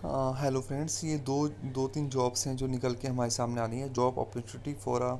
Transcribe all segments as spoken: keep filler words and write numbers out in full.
Hello friends, ये दो दो तीन जॉब्स हैं जो निकल के हमारे सामने आ रही हैं। Job opportunity for a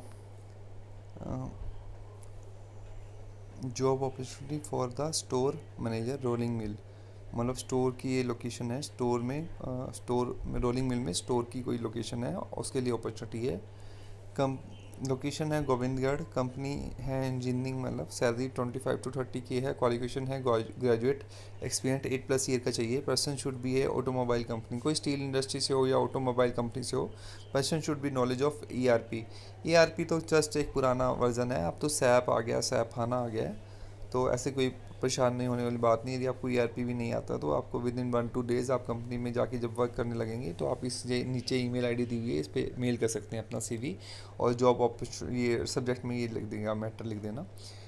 job opportunity for the store manager rolling mill. मतलब स्टोर की ये लोकेशन है, स्टोर में स्टोर में रोलिंग मिल में स्टोर की कोई लोकेशन है, उसके लिए अपॉर्चुनिटी है। कम लोकेशन है गोविंदगढ़, कंपनी है इंजीनियरिंग, मतलब salary twenty five to thirty के है। क्वालिफिकेशन है graduate, experience eight plus year का चाहिए। पर्सन शुड बी है ऑटोमोबाइल कंपनी, कोई स्टील इंडस्ट्री से हो या ऑटोमोबाइल कंपनी से हो। Person should be knowledge of E R P. E R P तो जस्ट एक पुराना वर्जन है, अब तो सैप आ गया, सैप आना आ गया है। तो ऐसे कोई परेशान नहीं होने वाली बात नहीं है। यदि आपको ई आर पी भी नहीं आता तो आपको within one two days आप कंपनी में जाके जब वर्क करने लगेंगे तो आप इस ये नीचे ईमेल आईडी दी हुई है, इस पर मेल कर सकते हैं अपना सीवी। और जॉब अपॉर्चुनिटी ये सब्जेक्ट में ये लिख देंगे, मैटर लिख देना,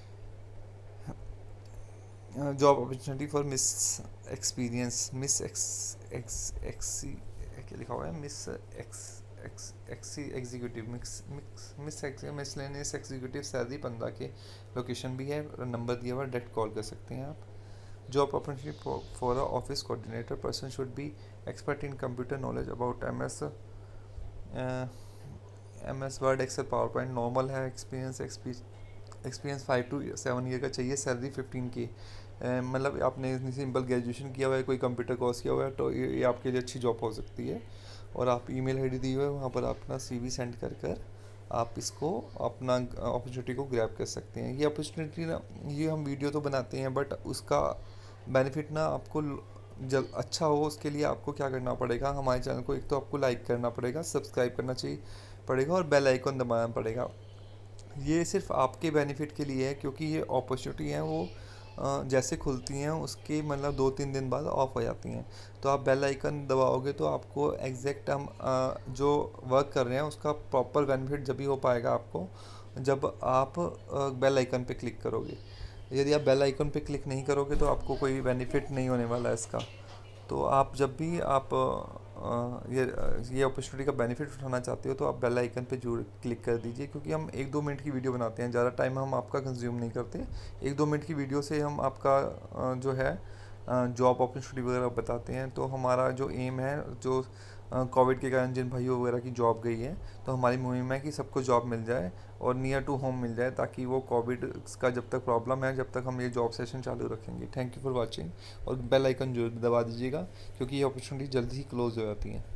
job opportunity for miss experience miss ex ex exy क्या लिखा हुआ है, miss ex ex exy executive mix mix miss miscellaneous executive, salary पंद्रह के। लोकेशन भी है, नंबर दिया हुआ, डायरेक्ट कॉल कर सकते हैं आप। Job opportunity for a office coordinator, person should be expert in computer knowledge about M S M S Word Excel PowerPoint. Normal है, experience experience five to seven year का चाहिए। Salary fifteen की, मतलब आपने simple graduation किया हुआ है, कोई कंप्यूटर कोर्स किया हुआ है तो ये, ये आपके लिए अच्छी जॉब हो सकती है। और आप ईमेल आईडी दी हुई है, वहाँ पर अपना सीवी सेंड कर कर आप इसको अपना अपॉर्चुनिटी को ग्रैब कर सकते हैं। ये अपॉर्चुनिटी ना, ये हम वीडियो तो बनाते हैं बट उसका बेनिफिट ना आपको जब अच्छा हो उसके लिए आपको क्या करना पड़ेगा, हमारे चैनल को एक तो आपको लाइक करना पड़ेगा, सब्सक्राइब करना चाहिए पड़ेगा और बेल आइकन दबाना पड़ेगा। ये सिर्फ आपके बेनिफिट के लिए है, क्योंकि ये अपॉर्चुनिटी हैं वो जैसे खुलती हैं उसके मतलब दो तीन दिन बाद ऑफ हो जाती हैं। तो आप बेल आइकन दबाओगे तो आपको एग्जैक्ट हम जो वर्क कर रहे हैं उसका प्रॉपर बेनिफिट जब भी हो पाएगा आपको, जब आप बेल आइकन पे क्लिक करोगे। यदि आप बेल आइकन पे क्लिक नहीं करोगे तो आपको कोई बेनिफिट नहीं होने वाला है इसका। तो आप जब भी आप ये ये अपॉर्चुनिटी का बेनिफिट उठाना चाहते हो तो आप बेल आइकन पे जरूर क्लिक कर दीजिए, क्योंकि हम एक दो मिनट की वीडियो बनाते हैं, ज़्यादा टाइम हम आपका कंज्यूम नहीं करते। एक दो मिनट की वीडियो से हम आपका जो है जॉब अपॉर्चुनिटी वगैरह बताते हैं। तो हमारा जो एम है, जो कोविड के कारण जिन भाइयों वगैरह की जॉब गई है, तो हमारी मुहिम है कि सबको जॉब मिल जाए और नियर टू होम मिल जाए, ताकि वो कोविड का जब तक प्रॉब्लम है जब तक हम ये जॉब सेशन चालू रखेंगे। थैंक यू फॉर वाचिंग, और बेल आइकन जो दबा दीजिएगा क्योंकि ये अपॉर्चुनिटी जल्दी ही क्लोज हो जाती हैं।